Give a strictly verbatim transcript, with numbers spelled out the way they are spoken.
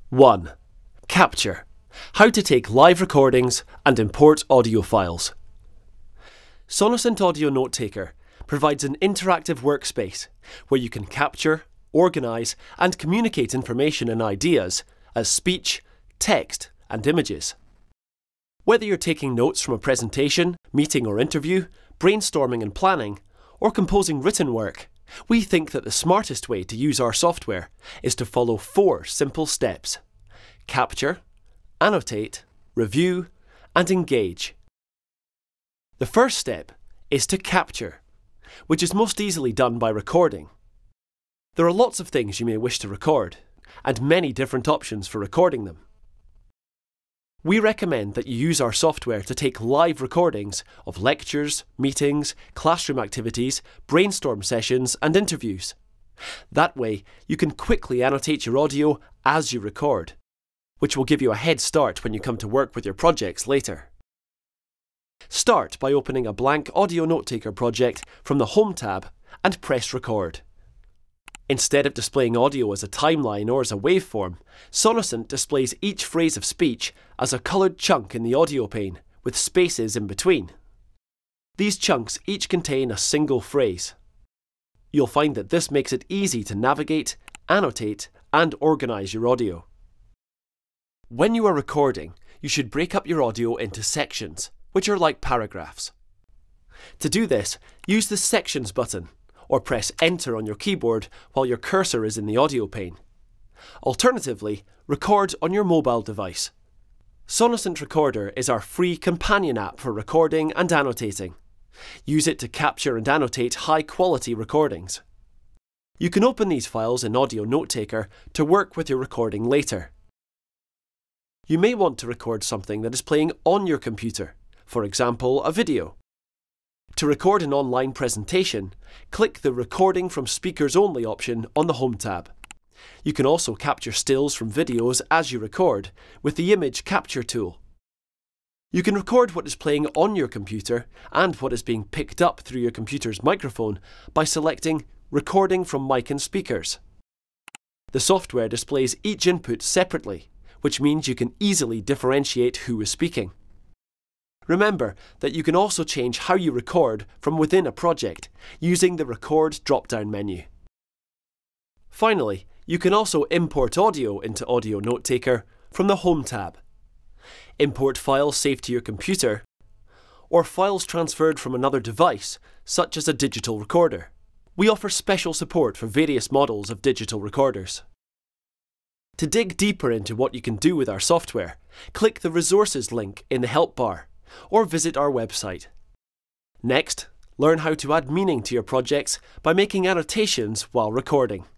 one. Capture. How to take live recordings and import audio files. Sonocent Audio Notetaker provides an interactive workspace where you can capture, organise and communicate information and ideas as speech, text and images. Whether you're taking notes from a presentation, meeting or interview, brainstorming and planning, or composing written work, we think that the smartest way to use our software is to follow four simple steps: capture, annotate, review, and engage. The first step is to capture, which is most easily done by recording. There are lots of things you may wish to record, and many different options for recording them. We recommend that you use our software to take live recordings of lectures, meetings, classroom activities, brainstorm sessions, and interviews. That way, you can quickly annotate your audio as you record, which will give you a head start when you come to work with your projects later. Start by opening a blank Audio Notetaker project from the Home tab and press Record. Instead of displaying audio as a timeline or as a waveform, Sonocent displays each phrase of speech as a coloured chunk in the audio pane, with spaces in between. These chunks each contain a single phrase. You'll find that this makes it easy to navigate, annotate, and organise your audio. When you are recording, you should break up your audio into sections, which are like paragraphs. To do this, use the Sections button, or press Enter on your keyboard while your cursor is in the audio pane. Alternatively, record on your mobile device. Sonocent Recorder is our free companion app for recording and annotating. Use it to capture and annotate high-quality recordings. You can open these files in Audio Notetaker to work with your recording later. You may want to record something that is playing on your computer, for example, a video. To record an online presentation, click the Recording from Speakers Only option on the Home tab. You can also capture stills from videos as you record with the Image Capture tool. You can record what is playing on your computer and what is being picked up through your computer's microphone by selecting Recording from Mic and Speakers. The software displays each input separately, which means you can easily differentiate who is speaking. Remember that you can also change how you record from within a project using the Record drop-down menu. Finally, you can also import audio into Audio Notetaker from the Home tab. Import files saved to your computer, or files transferred from another device, such as a digital recorder. We offer special support for various models of digital recorders. To dig deeper into what you can do with our software, click the Resources link in the help bar, or visit our website. Next, learn how to add meaning to your projects by making annotations while recording.